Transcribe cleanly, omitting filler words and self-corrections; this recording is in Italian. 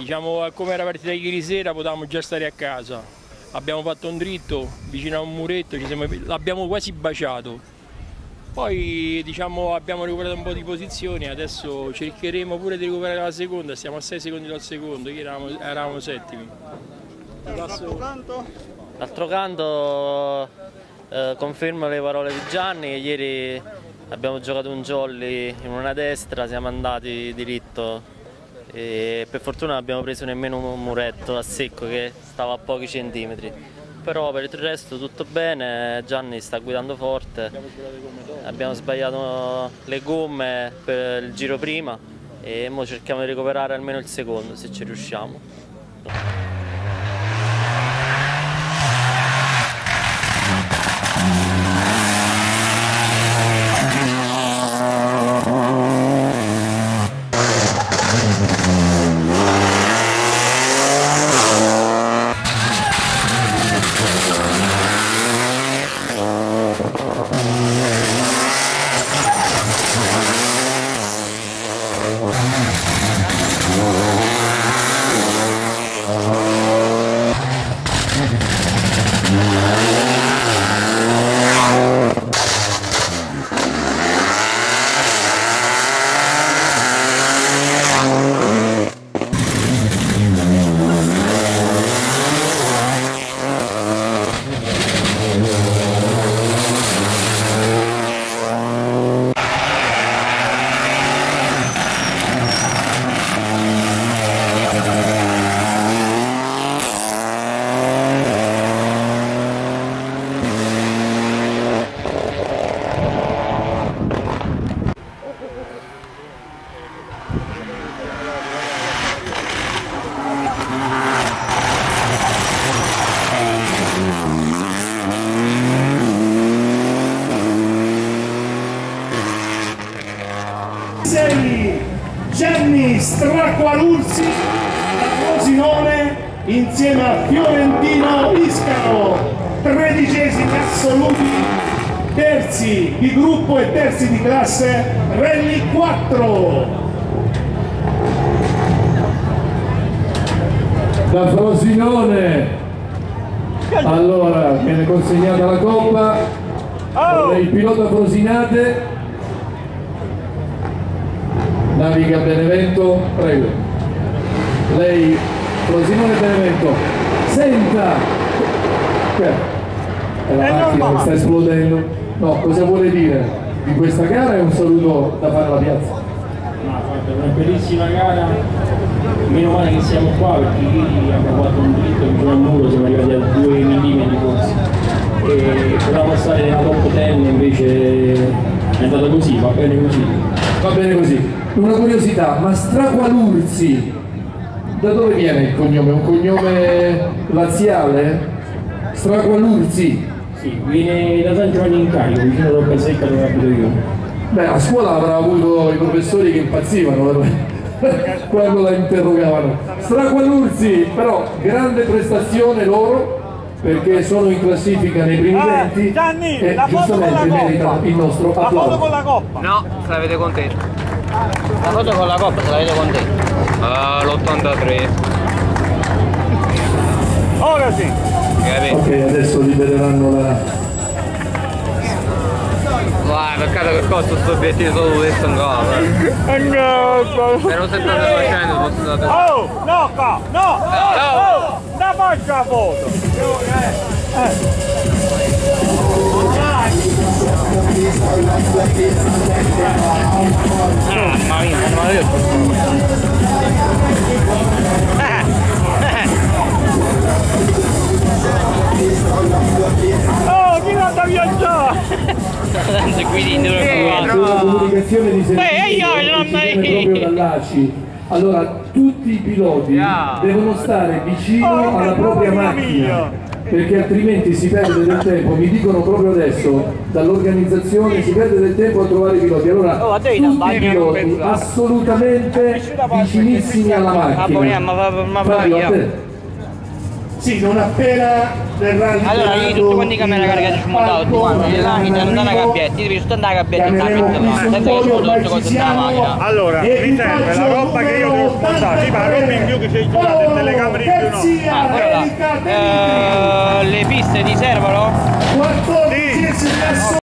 diciamo come era partita ieri sera potevamo già stare a casa. Abbiamo fatto un dritto vicino a un muretto, l'abbiamo quasi baciato. Poi diciamo abbiamo recuperato un po' di posizioni, adesso cercheremo pure di recuperare la seconda, stiamo a 6 secondi dal secondo, ieri eravamo settimi. D'altro canto confermo le parole di Gianni, ieri abbiamo giocato un jolly in una destra, siamo andati diritto e per fortuna non abbiamo preso nemmeno un muretto a secco che stava a pochi centimetri. Però per il resto tutto bene, Gianni sta guidando forte, abbiamo sbagliato le gomme per il giro prima e ora cerchiamo di recuperare almeno il secondo se ci riusciamo. Gianni Stracqualuzzi da Frosinone insieme a Fiorentino Iscaro, 13esimi assoluti, terzi di gruppo e terzi di classe, Rally 4. Da Frosinone, allora viene consegnata la coppa, il pilota Frosinate, naviga Benevento, prego. Lei, Frosinone Benevento, senta! È la macchina che sta esplodendo. No, cosa vuole dire di questa gara e un saluto da fare alla piazza? No, guarda, una bellissima gara, meno male che siamo qua perché ieri abbiamo fatto un dritto vicino al muro, siamo arrivati a 2 mm forse e potevamo stare nella top 10, invece è andata così, va bene così. Va bene così. Una curiosità, ma Stracqualuzzi, da dove viene il cognome? Un cognome laziale? Stracqualuzzi? Sì, viene da San Giovanni in Carico, vicino a Roccasecca dove abito io. Beh, a scuola avrà avuto i professori che impazzivano quando la interrogavano. Stracqualuzzi, però grande prestazione loro, perché sono in classifica nei primi 20 Gianni, e giustamente meritano il nostro applauso. La foto con la coppa? No, se l'avete con te. La foto con la coppa se l'avete con te. L'83. Ora sì. Ok, adesso libereranno la... Vai, peccato che costa sto obiettivo solo questo in casa. Meno 70%. Oh, no, no, no, da faccia la foto. Mamma mia, non l'ho detto. Oh, chi l'ha da viaggiare? Sulla comunicazione di servizio proprio dall'ACI. Allora, tutti i piloti devono stare vicino alla propria macchina, perché altrimenti si perde del tempo. Mi dicono proprio adesso dall'organizzazione si perde del tempo a trovare i piloti. Allora tutti i piloti assolutamente vicinissimi alla macchina. Fabio, a te. Sì, non appena verrà liberato. Allora, io tutti quanti camera caricati sul montato, tutti quanti, là, non da una gabbietta, devi tutto andare a gabbietta in camion, senza che ci sono tutte cose della macchina. Allora, mi serve la roba che io devo spostare, tipo la roba in più che c'è già, le telecamere in più no. Ah, quello là. Le piste ti servono? 14